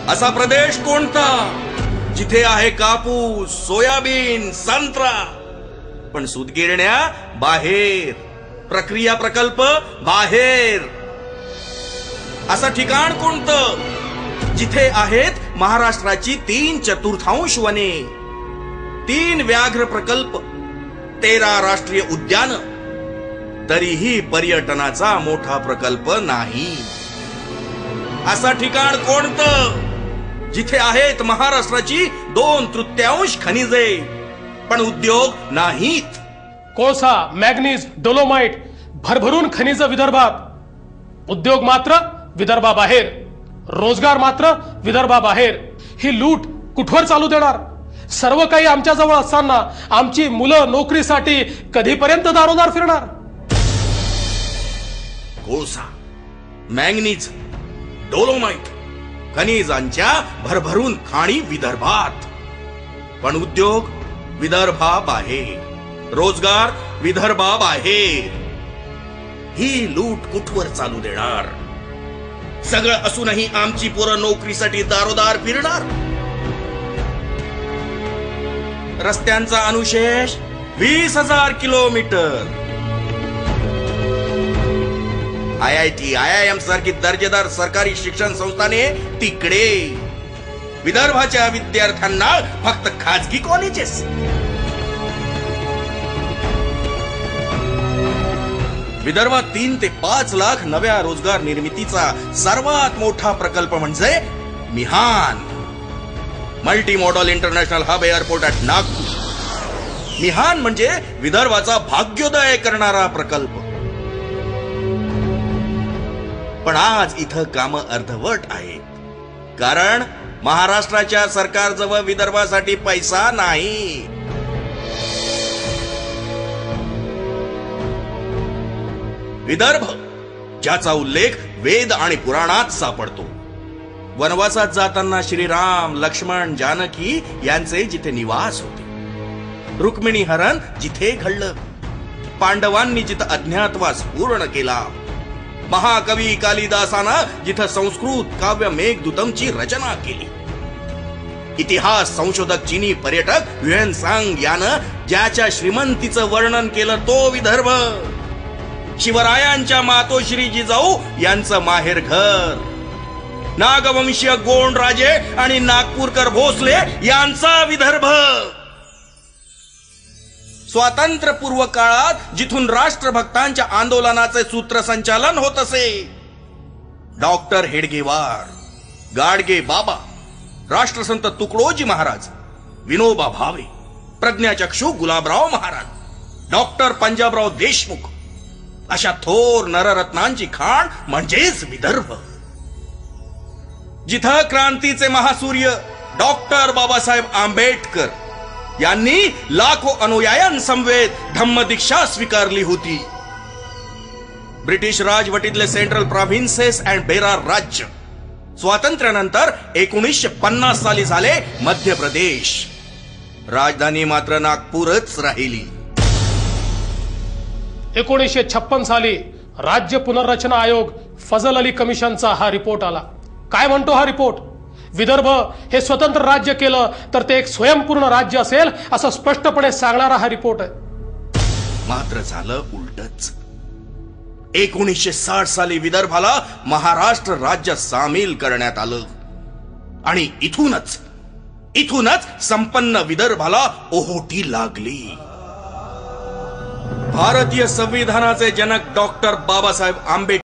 असा प्रदेश कोणता जिथे आहे कापूस, सोयाबीन, संत्रा, पण सूतगिरण्या बाहेर, प्रक्रिया प्रकल्प बाहेर? असं ठिकाण कोणतं जिथे आहेत महाराष्ट्राची 3/4 वने, 3 व्याघ्र प्रकल्प, 13 राष्ट्रीय उद्यान, तरीही पर्यटनाचा मोठा प्रकल्प नाही? असं ठिकाण कोणतं जिथे आहेत महाराष्ट्राची 2/3 खनिजे, पण उद्योग नाहीत? कोळसा, मॅग्नीज, डोलोमाइट, भरभरून खनिज विदर्भात, उद्योग मात्र विदर्भाबाहेर, रोजगार मात्र विदर्भाबाहेर. ही लूट कुठवर चालू देणार? सर्व काही आमच्या जवळ असताना आमची मुलं नोकरीसाठी कधीपर्यंत दारोदार फिरणार? कोळसा, मॅंगनीज, डोलोमाइट, खनिजांच्या भरभरून खाणी विदर्भात, पण उद्योग विदर्भाबाहेर, रोजगार विदर्भाबाहेर. ही लूट कुठवर चालू देणार? सगळं असूनही आमची पोरं नोकरीसाठी दारोदार फिरणार? रस्त्यांचा अनुशेष 20,000 किलोमीटर. IIT, IIM सारखी दर्जेदार सरकारी शिक्षण संस्थाने तिकडे. विदर्भाच्या विद्यार्थ्यांना फक्त खाजगी कॉलेजेस. विदर्भात 3 ते 5 लाख नव्या रोजगार निर्मितीचा सर्वात मोठा प्रकल्प म्हणजे Mihan, multi modal international hub airport at Nagpur. Mihan म्हणजे विदर्भाचा भाग्योदय करणारा प्रकल्प. पण आज इथं कामं अर्धवट आहेत, कारण महाराष्ट्राच्या सरकारजवळ विदर्भासाठी पैसा नाही. विदर्भ ज्याचा उल्लेख वेद आणि पुराणात सापडतो. वनवासात जाताना श्रीराम, लक्ष्मण, जानकी यांचे जिथे निवास होते, रुक्मिणी हरण जिथे घडलं, पांडवांनी जिथं अज्ञातवास पूर्ण केला, महाकवी कालिदासानं जिथं संस्कृत काव्य मेघदूतमची रचना केली, इतिहास संशोधक चीनी पर्यटक युएन सांग यानं ज्याच्या श्रीमंतीचं वर्णन केलं तो विदर्भ, शिवरायांच्या मातोश्री जिजाऊ यांचं माहेर घर, नागवंशीय गोंड राजे आणि नागपूरकर भोसले यांचा विदर्भ. स्वातंत्र्यपूर्व काळात जिथून राष्ट्रभक्तांच्या आंदोलनाचे सूत्रसंचालन होत असे, डॉक्टर हेडगेवार, गाडगे बाबा, राष्ट्रसंत तुकडोजी महाराज, विनोबा भावे, प्रज्ञाचक्षू गुलाबराव महाराज, डॉक्टर पंजाबराव देशमुख अशा थोर नररत्नांची खाण म्हणजेच विदर्भ. जिथं क्रांतीचे महासूर्य डॉक्टर बाबासाहेब आंबेडकर यांनी लाखो अनुयायांसमवेत धम्मदीक्षा स्वीकारली होती. ब्रिटिश राजवटीतले सेंट्रल प्रोव्हिन्सेस अँड बेरार राज्य स्वातंत्र्यानंतर 1950 साली झाले मध्य प्रदेश. राजधानी मात्र नागपूरच राहिली. 1956 साली राज्य पुनर्रचना आयोग फजल अली कमिशनचा हा रिपोर्ट आला. काय म्हणतो हा रिपोर्ट? विदर्भ हे स्वतंत्र राज्य केलं तर ते एक स्वयंपूर्ण राज्य असेल असं स्पष्टपणे सांगणारा हा रिपोर्ट आहे. मात्र झालं उलटच. 1960 साली विदर्भाला महाराष्ट्र राज्यात सामील करण्यात आलं आणि इथूनच संपन्न विदर्भाला ओहोटी लागली. भारतीय संविधानाचे जनक डॉक्टर बाबासाहेब आंबेडकर